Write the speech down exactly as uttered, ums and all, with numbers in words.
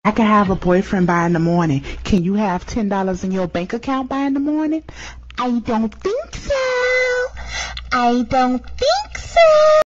I can have a boyfriend by in the morning. Can you have ten dollars in your bank account by in the morning? I don't think so. I don't think so.